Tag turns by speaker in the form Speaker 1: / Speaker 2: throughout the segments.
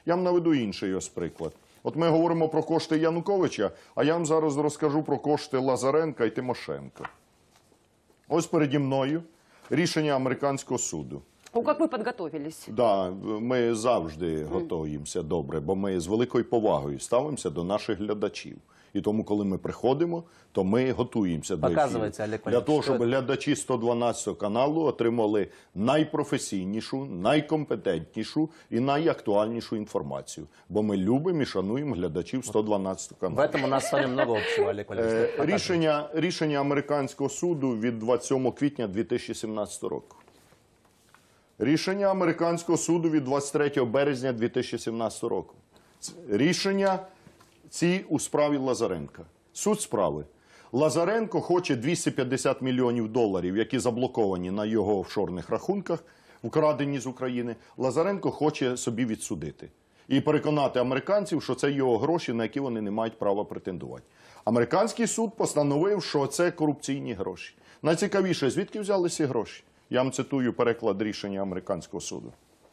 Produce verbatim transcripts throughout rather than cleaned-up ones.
Speaker 1: Я вам наведу інший ось приклад. От ми говоримо про кошти Януковича, а я вам зараз розкажу про кошти Лазаренка і Тимошенко. Ось переді мною рішення американського суду.
Speaker 2: О, як ви підготовились?
Speaker 1: Так, да, ми завжди готуємося добре, бо ми з великою повагою ставимося до наших глядачів. І тому, коли ми приходимо, то ми готуємося до ефіру. Для того, щоб глядачі сто дванадцятого каналу отримали найпрофесійнішу, найкомпетентнішу і найактуальнішу інформацію. Бо ми любимо і шануємо глядачів сто дванадцятого каналу.
Speaker 3: В этом у нас с вами много общего, Олег Валерьевич.
Speaker 1: Рішення, рішення американського суду від двадцять сьомого квітня дві тисячі сімнадцятого року. Рішення американського суду від двадцять третього березня дві тисячі сімнадцятого року. Рішення ці у справі Лазаренка. Суть справи. Лазаренко хоче двісті п'ятдесят мільйонів доларів, які заблоковані на його офшорних рахунках, вкрадені з України. Лазаренко хоче собі відсудити. І переконати американців, що це його гроші, на які вони не мають права претендувати. Американський суд постановив, що це корупційні гроші. Найцікавіше, звідки взялися гроші? Я вам цитую переклад рішення американського суду.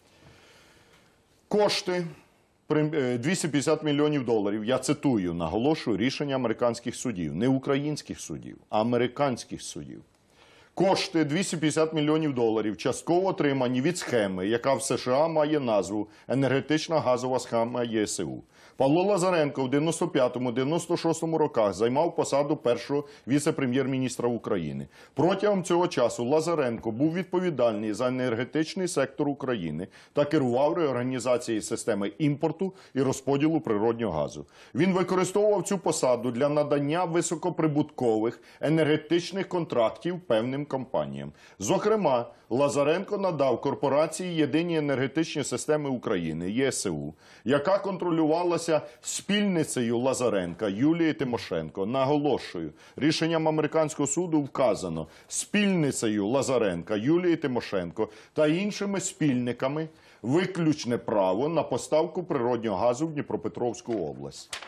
Speaker 1: Кошти двісті п'ятдесят мільйонів доларів, я цитую, наголошую, рішення американських судів. Не українських судів, а американських судів. Кошти двісті п'ятдесят мільйонів доларів частково отримані від схеми, яка в США має назву «Енергетична газова схема ЄСУ». Павло Лазаренко в дев'яносто п'ятому - дев'яносто шостому роках займав посаду першого віце-прем'єр-міністра України. Протягом цього часу Лазаренко був відповідальний за енергетичний сектор України та керував реорганізацією системи імпорту і розподілу природнього газу. Він використовував цю посаду для надання високоприбуткових енергетичних контрактів певним компаніям. Зокрема, Лазаренко надав корпорації «Єдині енергетичні системи України» ЄСУ, яка контролювалася спільницею Лазаренка Юлією Тимошенко. Наголошую, рішенням американського суду вказано спільницею Лазаренка Юлією Тимошенко та іншими спільниками виключне право на поставку природнього газу в Дніпропетровську область.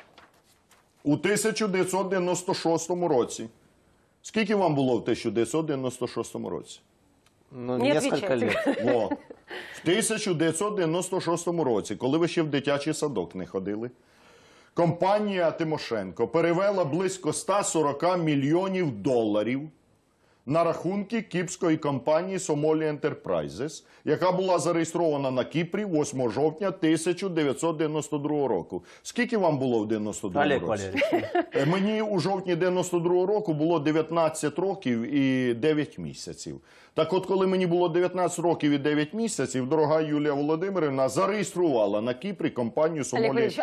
Speaker 1: У тисяча дев'ятсот дев'яносто шостому році, скільки вам було в тисяча дев'ятсот дев'яносто шостому році?
Speaker 3: Ну, несколько лет.
Speaker 1: О, в тисяча дев'ятсот дев'яносто шостому році, коли ви ще в дитячий садок не ходили, компанія Тимошенко перевела близько ста сорока мільйонів доларів на рахунки кіпрської компанії Somali Enterprises, яка була зареєстрована на Кіпрі восьмого жовтня тисяча дев'ятсот дев'яносто другого року. Скільки вам було в дев'яносто другому році?
Speaker 3: Олег Валерійович.
Speaker 1: Мені у жовтні дев'яносто другого року було дев'ятнадцять років і дев'ять місяців. Так от, коли мені було дев'ятнадцять років і дев'ять місяців, дорога Юлія Володимирівна зареєструвала на Кіпрі компанію Somali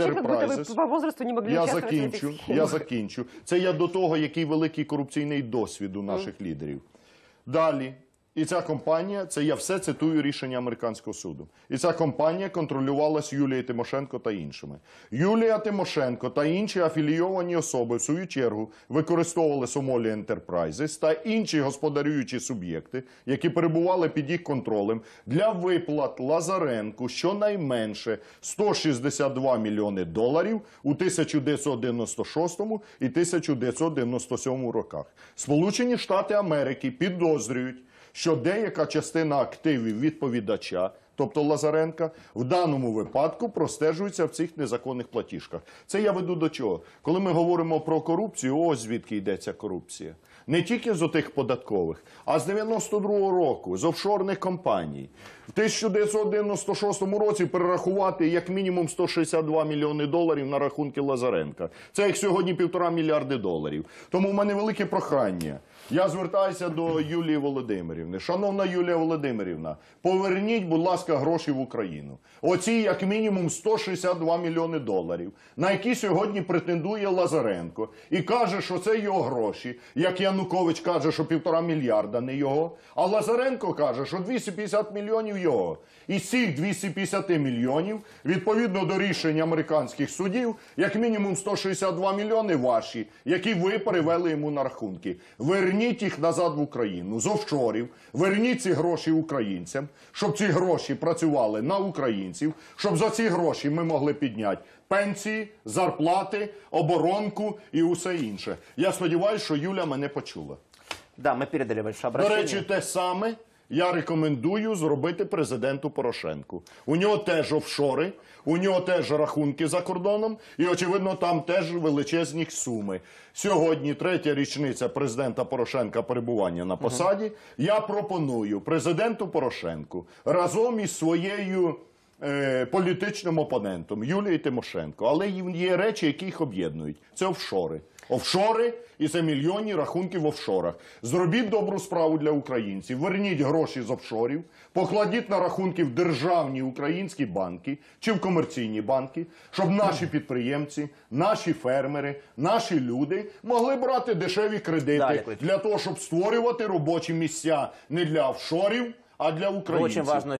Speaker 1: Enterprises. Я закінчу, я закінчу. Це я до того, який великий корупційний досвід у наших лідерів. Далі. І ця компанія, це я все цитую рішення американського суду. І ця компанія контролювалась Юлією Тимошенко та іншими. Юлія Тимошенко та інші афілійовані особи, в свою чергу, використовували Somali Enterprises та інші господарюючі суб'єкти, які перебували під їх контролем, для виплат Лазаренку щонайменше сто шістдесят два мільйони доларів у тисяча дев'ятсот дев'яносто шостому і тисяча дев'ятсот дев'яносто сьомому роках. Сполучені Штати Америки підозрюють, що деяка частина активів відповідача, тобто Лазаренка, в даному випадку простежується в цих незаконних платіжках. Це я веду до чого? Коли ми говоримо про корупцію, ось звідки йдеться корупція. Не тільки з отих податкових, а з дев'яносто другого року, з офшорних компаній. В тисяча дев'ятсот дев'яносто шостому році перерахувати як мінімум сто шістдесят два мільйони доларів на рахунки Лазаренка. Це як сьогодні півтора мільярди доларів. Тому в мене велике прохання. Я звертаюся до Юлії Володимирівни. Шановна Юлія Володимирівна, поверніть, будь ласка, гроші в Україну. Оці як мінімум сто шістдесят два мільйони доларів, на які сьогодні претендує Лазаренко. І каже, що це його гроші. Як Янукович каже, що півтора мільярда не його. А Лазаренко каже, що двісті п'ятдесят мільйонів його. І з цих двохсот п'ятдесят мільйонів, відповідно до рішень американських судів, як мінімум сто шістдесят два мільйони ваші, які ви перевели йому на рахунки. Верніть їх назад в Україну, з офшорів, верніть ці гроші українцям, щоб ці гроші працювали на українців, щоб за ці гроші ми могли підняти пенсії, зарплати, оборонку і усе інше. Я сподіваюся, що Юля мене почула.
Speaker 3: Да, ми передали ваше
Speaker 1: До
Speaker 3: обращення.
Speaker 1: речі, те саме, я рекомендую зробити президенту Порошенку. У нього теж офшори, у нього теж рахунки за кордоном, і, очевидно, там теж величезні суми. Сьогодні третя річниця президента Порошенка перебування на посаді. Я пропоную президенту Порошенку разом із своєю е, політичним опонентом Юлією Тимошенко, але є речі, які їх об'єднують. Це офшори. Офшори, і це мільйонні рахунки в офшорах. Зробіть добру справу для українців, верніть гроші з офшорів, покладіть на рахунки в державні українські банки чи в комерційні банки, щоб наші підприємці, наші фермери, наші люди могли брати дешеві кредити
Speaker 3: Далі,
Speaker 1: для того, щоб створювати робочі місця не для офшорів, а для українців.
Speaker 3: Очень важно